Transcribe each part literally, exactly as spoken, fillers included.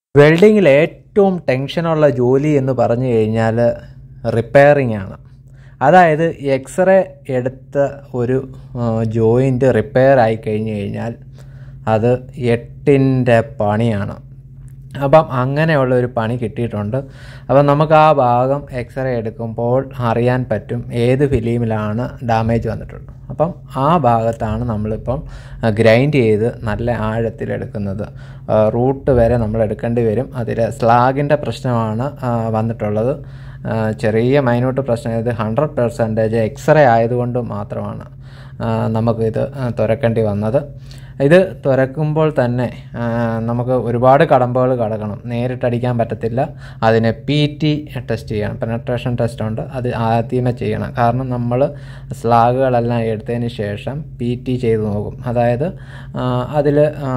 വെൽഡിങ്ങിൽ ഏറ്റവും ടെൻഷനുള്ള ജോലി എന്ന് പറഞ്ഞു കഴിഞ്ഞാൽ റിപ്പയറിംഗ് ആണ്. അതായത് എക്സ്റേ എടുത്ത ഒരു ജോയിൻ്റ് റിപ്പയർ ആയി കഴിഞ്ഞ് കഴിഞ്ഞാൽ അത് എട്ടിൻ്റെ പണിയാണ്. അപ്പം അങ്ങനെയുള്ള ഒരു പണി കിട്ടിയിട്ടുണ്ട്. അപ്പം നമുക്ക് ആ ഭാഗം എക്സ്റേ എടുക്കുമ്പോൾ അറിയാൻ പറ്റും ഏത് ഫിലിമിലാണ് ഡാമേജ് വന്നിട്ടുള്ളത്. അപ്പം ആ ഭാഗത്താണ് നമ്മളിപ്പം ഗ്രൈൻഡ് ചെയ്ത് നല്ല ആഴത്തിലെടുക്കുന്നത്. റൂട്ട് വരെ നമ്മൾ എടുക്കേണ്ടി വരും. അതിൽ സ്ലാഗിൻ്റെ പ്രശ്നമാണ് വന്നിട്ടുള്ളത്. ചെറിയ മൈന്യൂട്ട് പ്രശ്നം. ഇത് ഹൺഡ്രഡ് പെർസെൻറ്റേജ് എക്സ്റേ ആയതുകൊണ്ട് മാത്രമാണ് നമുക്കിത് തുരക്കേണ്ടി വന്നത്. ഇത് തുരക്കുമ്പോൾ തന്നെ നമുക്ക് ഒരുപാട് കടമ്പകൾ കടക്കണം. നേരിട്ടടിക്കാൻ പറ്റത്തില്ല. അതിന് പി ടി ടെസ്റ്റ് ചെയ്യണം. പെനട്രേഷൻ ടെസ്റ്റ് ഉണ്ട്. അത് ആദ്യമേ ചെയ്യണം. കാരണം നമ്മൾ സ്ലാഗുകളെല്ലാം എടുത്തതിന് ശേഷം പി ടി ചെയ്ത് നോക്കും. അതായത് അതിൽ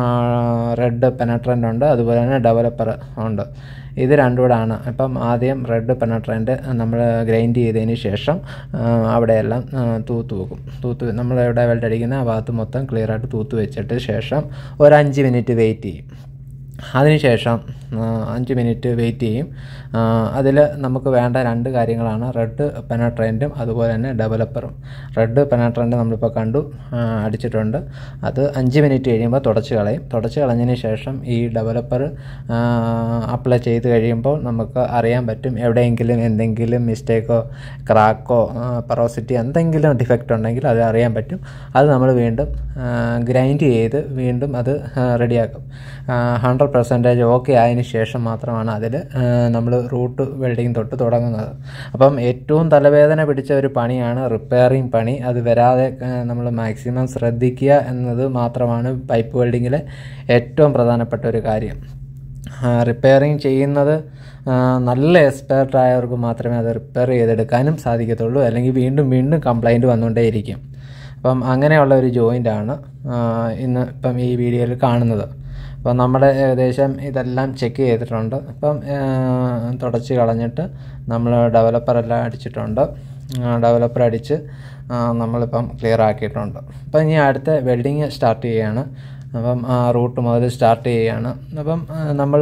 റെഡ് പെനട്രൻ്റ് ഉണ്ട്, അതുപോലെ തന്നെ ഡെവലപ്പർ ഉണ്ട്. ഇത് രണ്ടുകൂടാണ്. ഇപ്പം ആദ്യം റെഡ് പെനട്രൻ്റ് നമ്മൾ ഗ്രൈൻഡ് ചെയ്തതിന് ശേഷം അവിടെയെല്ലാം തൂത്ത് വെക്കും. തൂത്ത് നമ്മൾ എവിടെ വെൽഡ് അടിക്കുന്ന ആ ഭാഗത്ത് മൊത്തം ക്ലിയറായിട്ട് തൂത്ത് വെച്ചിട്ട് ശേഷം ഒരു അഞ്ച് മിനിറ്റ് വെയിറ്റ് ചെയ്യും. അതിനുശേഷം അഞ്ച് മിനിറ്റ് വെയിറ്റ് ചെയ്യും. അതിൽ നമുക്ക് വേണ്ട രണ്ട് കാര്യങ്ങളാണ് റെഡ് പെനട്രൻറ്റും അതുപോലെ തന്നെ ഡെവലപ്പറും. റെഡ് പെനട്രൻറ്റ് നമ്മളിപ്പോൾ കണ്ടു അടിച്ചിട്ടുണ്ട്. അത് അഞ്ച് മിനിറ്റ് കഴിയുമ്പോൾ തുടച്ച് കളയും. തുടച്ച് കളഞ്ഞതിന് ശേഷം ഈ ഡെവലപ്പർ അപ്ലൈ ചെയ്ത് കഴിയുമ്പോൾ നമുക്ക് അറിയാൻ പറ്റും എവിടെയെങ്കിലും എന്തെങ്കിലും മിസ്റ്റേക്കോ ക്രാക്കോ പെറോസിറ്റി എന്തെങ്കിലും ഡിഫക്റ്റ് ഉണ്ടെങ്കിൽ അത് അറിയാൻ പറ്റും. അത് നമ്മൾ വീണ്ടും ഗ്രൈൻഡ് ചെയ്ത് വീണ്ടും അത് റെഡിയാക്കും. ഹൺഡ്രഡ് പെർസെൻറ്റേജ് ഓക്കെ ആയതിന് ശേഷം മാത്രമാണ് അതിൽ നമ്മൾ റൂട്ട് വെൽഡിങ് തൊട്ട് തുടങ്ങുന്നത്. അപ്പം ഏറ്റവും തലവേദന പിടിച്ച ഒരു പണിയാണ് റിപ്പയറിങ് പണി. അത് വരാതെ നമ്മൾ മാക്സിമം ശ്രദ്ധിക്കുക എന്നത് മാത്രമാണ് പൈപ്പ് വെൽഡിങ്ങിലെ ഏറ്റവും പ്രധാനപ്പെട്ട ഒരു കാര്യം. റിപ്പയറിങ് ചെയ്യുന്നത് നല്ല എക്സ്പെർട്ട് ആയവർക്ക് മാത്രമേ അത് റിപ്പയർ ചെയ്തെടുക്കാനും സാധിക്കത്തുള്ളൂ. അല്ലെങ്കിൽ വീണ്ടും വീണ്ടും കംപ്ലൈൻറ്റ് വന്നുകൊണ്ടേയിരിക്കും. അപ്പം അങ്ങനെയുള്ള ഒരു ജോയിൻ്റാണ് ഇന്ന് ഇപ്പം ഈ വീഡിയോയിൽ കാണുന്നത്. അപ്പം നമ്മുടെ ഏകദേശം ഇതെല്ലാം ചെക്ക് ചെയ്തിട്ടുണ്ട്. അപ്പം തുടച്ച് കളഞ്ഞിട്ട് നമ്മൾ ഡെവലപ്പറെല്ലാം അടിച്ചിട്ടുണ്ട്. ഡെവലപ്പർ അടിച്ച് നമ്മളിപ്പം ക്ലിയർ ആക്കിയിട്ടുണ്ട്. അപ്പം ഇനി അടുത്ത വെൽഡിങ് സ്റ്റാർട്ട് ചെയ്യുകയാണ്. അപ്പം റൂട്ട് മുതൽ സ്റ്റാർട്ട് ചെയ്യുകയാണ്. അപ്പം നമ്മൾ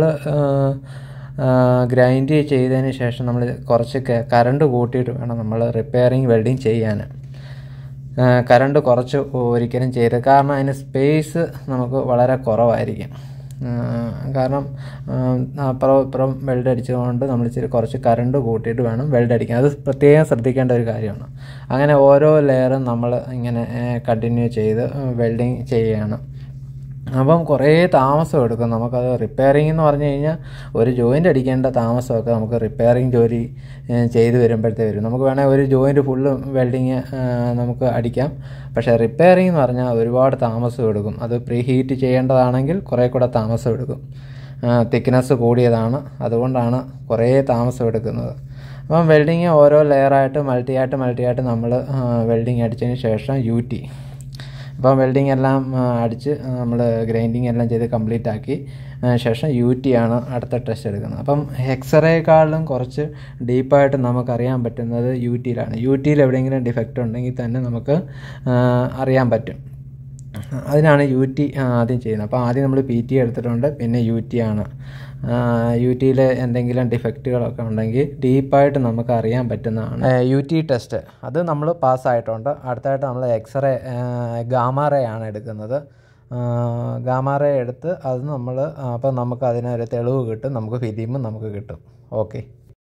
ഗ്രൈൻഡ് ചെയ്തതിന് ശേഷം നമ്മൾ കുറച്ച് കറണ്ട് കൂട്ടിയിട്ട് വേണം നമ്മൾ റിപ്പയറിങ് വെൽഡിങ് ചെയ്യാൻ. കറണ്ട് കുറച്ച് ഒരിക്കലും ചെയ്ത്, കാരണം അതിന് സ്പേസ് നമുക്ക് വളരെ കുറവായിരിക്കും. കാരണം അപ്പുറം ഇപ്പുറം വെൽഡ് അടിച്ചതുകൊണ്ട് നമ്മൾ ഇച്ചിരി കുറച്ച് കറണ്ട് കൂട്ടിയിട്ട് വേണം വെൽഡ് അടിക്കാൻ. അത് പ്രത്യേകം ശ്രദ്ധിക്കേണ്ട ഒരു കാര്യമാണ്. അങ്ങനെ ഓരോ ലെയറും നമ്മൾ ഇങ്ങനെ കണ്ടിന്യൂ ചെയ്ത് വെൽഡിങ് ചെയ്യുകയാണ്. അപ്പം കുറേ താമസം എടുക്കും. നമുക്കത് റിപ്പയറിംഗ് എന്ന് പറഞ്ഞു കഴിഞ്ഞാൽ ഒരു ജോയിൻ്റ് അടിക്കേണ്ട താമസമൊക്കെ നമുക്ക് റിപ്പയറിംഗ് ജോലി ചെയ്ത് വരുമ്പോഴത്തേ വരും. നമുക്ക് വേണമെങ്കിൽ ഒരു ജോയിൻ്റ് ഫുള്ള് വെൽഡിങ് നമുക്ക് അടിക്കാം. പക്ഷേ റിപ്പയറിംഗ് എന്ന് പറഞ്ഞാൽ ഒരുപാട് താമസം എടുക്കും. അത് പ്രീ ഹീറ്റ് ചെയ്യേണ്ടതാണെങ്കിൽ കുറേ കൂടെ താമസം എടുക്കും. തിക്നെസ് കൂടിയതാണ്, അതുകൊണ്ടാണ് കുറേ താമസം എടുക്കുന്നത്. അപ്പം വെൽഡിങ് ഓരോ ലെയറായിട്ട് മൾട്ടിയായിട്ട് മൾട്ടിയായിട്ട് നമ്മൾ വെൽഡിങ് അടിച്ചതിന് ശേഷം യു ടി അപ്പം വെൽഡിങ് എല്ലാം അടിച്ച് നമ്മൾ ഗ്രൈൻഡിങ് എല്ലാം ചെയ്ത് കംപ്ലീറ്റ് ആക്കി ശേഷം യു ടി ആണ് അടുത്ത ടെസ്റ്റ് എടുക്കുന്നത്. അപ്പം എക്സ്റേക്കാളിലും കുറച്ച് ഡീപ്പായിട്ട് നമുക്കറിയാൻ പറ്റുന്നത് യു ടിയിലാണ്. യു ടിയിൽ എവിടെയെങ്കിലും ഡിഫക്റ്റ് ഉണ്ടെങ്കിൽ തന്നെ നമുക്ക് അറിയാൻ പറ്റും. അതിനാണ് യു ടി ആദ്യം ചെയ്യുന്നത്. അപ്പോൾ ആദ്യം നമ്മൾ പി ടി എടുത്തിട്ടുണ്ട്, പിന്നെ യു ടി ആണ്. യു ടിയിൽ എന്തെങ്കിലും ഡിഫക്റ്റുകളൊക്കെ ഉണ്ടെങ്കിൽ ഡീപ്പായിട്ട് നമുക്ക് അറിയാൻ പറ്റുന്നതാണ് യു ടി ടെസ്റ്റ്. അത് നമ്മൾ പാസ്സായിട്ടുണ്ട്. അടുത്തായിട്ട് നമ്മൾ എക്സ്റേ ഗാമാറേ ആണ് എടുക്കുന്നത്. ഗാമാറേ എടുത്ത് അത് നമ്മൾ അപ്പോൾ നമുക്ക് അതിനൊരു തെളിവ് കിട്ടും. നമുക്ക് ഫിലിമും നമുക്ക് കിട്ടും. ഓക്കെ.